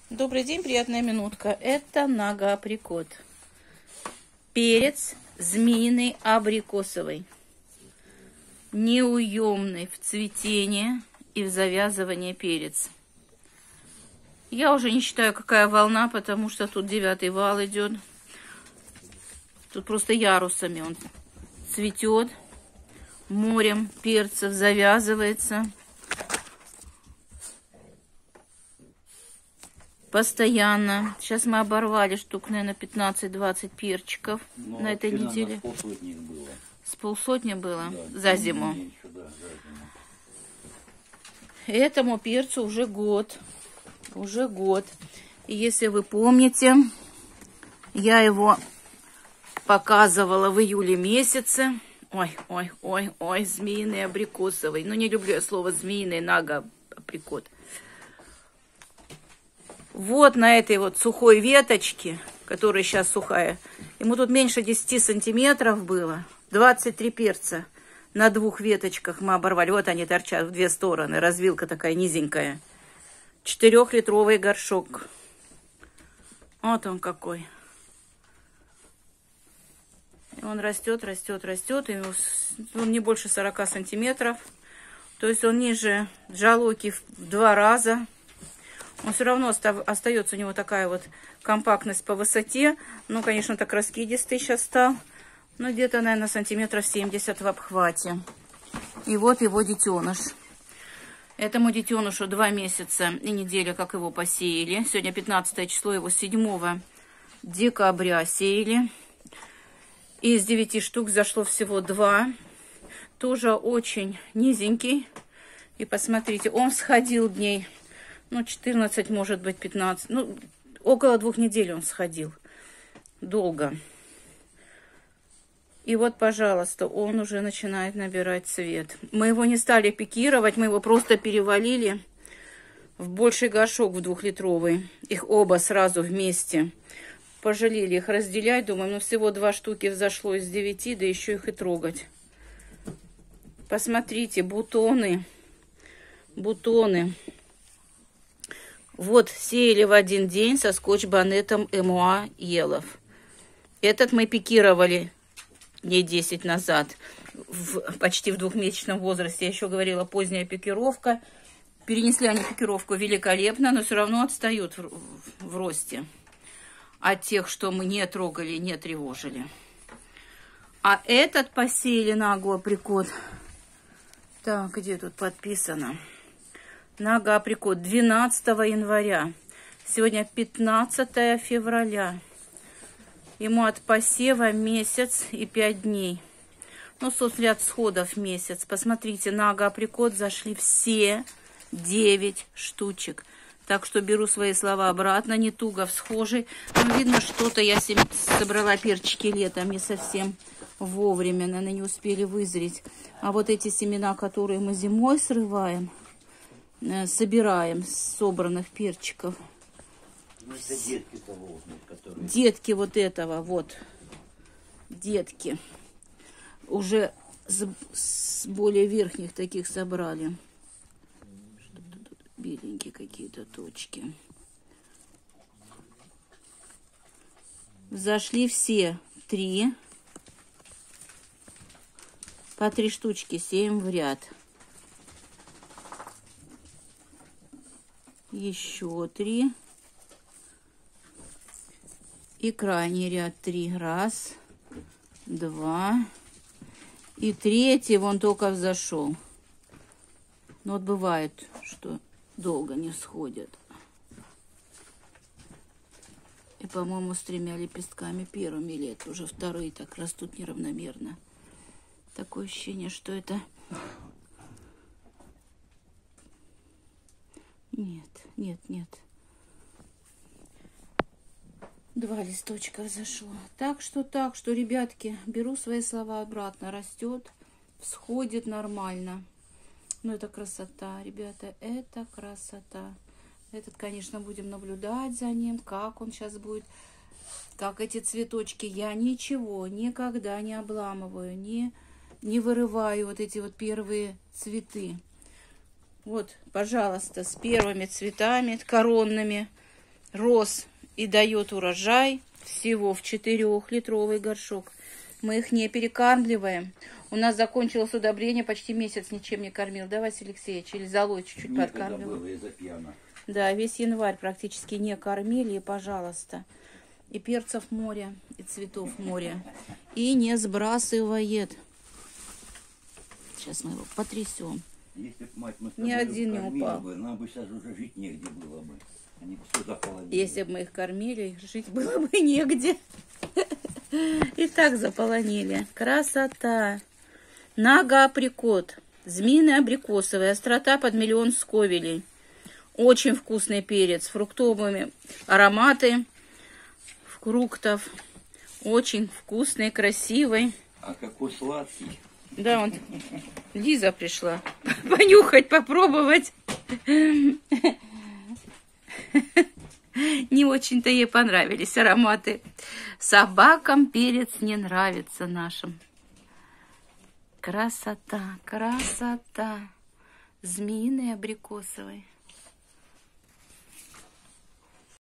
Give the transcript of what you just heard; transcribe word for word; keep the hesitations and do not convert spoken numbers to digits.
Добрый день, приятная минутка. Это нага-априкот. Перец змеиный абрикосовый. Неуемный в цветении и в завязывании перец. Я уже не считаю, какая волна, потому что тут девятый вал идет. Тут просто ярусами он цветет. Морем перцев завязывается. Постоянно. Сейчас мы оборвали штук, наверное, пятнадцать-двадцать перчиков. Но на этой неделе. С полсотни было. С полсотни было? Да, за зиму. Меньше, да, за зиму. Этому перцу уже год. Уже год. И если вы помните, я его показывала в июле месяце. Ой, ой, ой, ой, змеиный абрикосовый. Ну, не люблю я слово змеиный, нага-априкот. Вот на этой вот сухой веточке, которая сейчас сухая, ему тут меньше десяти сантиметров было. двадцать три перца на двух веточках мы оборвали. Вот они торчат в две стороны. Развилка такая низенькая. Четырехлитровый горшок. Вот он какой. И он растет, растет, растет. И он не больше сорока сантиметров. То есть он ниже джалоки в два раза. Он все равно остается у него такая вот компактность по высоте. Ну, конечно, так раскидистый сейчас стал. Ну, где-то, наверное, сантиметров семьдесят в обхвате. И вот его детеныш. Этому детенышу два месяца и неделя, как его посеяли. Сегодня пятнадцатое число, его седьмого декабря сеяли. Из девяти штук зашло всего два. Тоже очень низенький. И посмотрите, он всходил дней... Ну, четырнадцать, может быть, пятнадцать. Ну, около двух недель он сходил. Долго. И вот, пожалуйста, он уже начинает набирать цвет. Мы его не стали пикировать, мы его просто перевалили в больший горшок, в двухлитровый. Их оба сразу вместе. Пожалели их разделять. Думаю, ну, всего два штуки взошло из девяти, да еще их и трогать. Посмотрите, бутоны. Бутоны. Вот сеяли в один день со скотч-боннетом Эмуа Елов. Этот мы пикировали дней десять назад, в, почти в двухмесячном возрасте. Я еще говорила, поздняя пикировка. Перенесли они пикировку великолепно, но все равно отстают в, в, в росте от тех, что мы не трогали, не тревожили. А этот посеяли нага-априкот. Так, где тут подписано? Нага-априкот двенадцатого января. Сегодня пятнадцатое февраля. Ему от посева месяц и пять дней. Ну, собственно, от сходов месяц. Посмотрите, нага-априкот зашли все девять штучек. Так что беру свои слова обратно. Не туго всхожий. Ну, видно, что-то я собрала перчики летом не совсем вовремя. Наверное, не успели вызреть. А вот эти семена, которые мы зимой срываем, собираем с собранных перчиков. Ну, это детки того, которые... Детки вот этого, вот. Детки. Уже с, с более верхних таких собрали. Что-то тут беленькие какие-то точки. Взошли все три. По три штучки, семь в ряд. Еще три. И крайний ряд три. Раз, два. И третий вон только взошел. Но вот бывает, что долго не всходят. И, по-моему, с тремя лепестками первыми, или это уже вторые так растут неравномерно. Такое ощущение, что это... Нет, нет, нет. Два листочка взошло. Так что, так что, ребятки, беру свои слова обратно. Растет, всходит нормально. Ну, это красота, ребята, это красота. Этот, конечно, будем наблюдать за ним, как он сейчас будет, как эти цветочки. Я ничего никогда не обламываю, не, не вырываю вот эти вот первые цветы. Вот, пожалуйста, с первыми цветами коронными. рос и дает урожай всего в четырехлитровый горшок. Мы их не перекармливаем. У нас закончилось удобрение, почти месяц ничем не кормил. Да, Василий Алексеевич? Или золой чуть-чуть подкармливал. Да, весь январь практически не кормили, и пожалуйста. И перцев море, и цветов море. И не сбрасывает. Сейчас мы его потрясем. Если бы мать мы Ни один не упал. Бы, нам бы сейчас уже жить негде было бы. Они бы все заполонили. Если бы мы их кормили, жить было бы негде. И так заполонили. Красота. Нага-априкот. Змеиный абрикосовый. Острота под миллион сковелей. Очень вкусный перец. Фруктовыми ароматы фруктов. Очень вкусный, красивый. А какой сладкий. Да, он... Лиза пришла понюхать, попробовать. Не очень-то ей понравились ароматы. Собакам перец не нравится нашим. Красота, красота. Змеиный абрикосовый.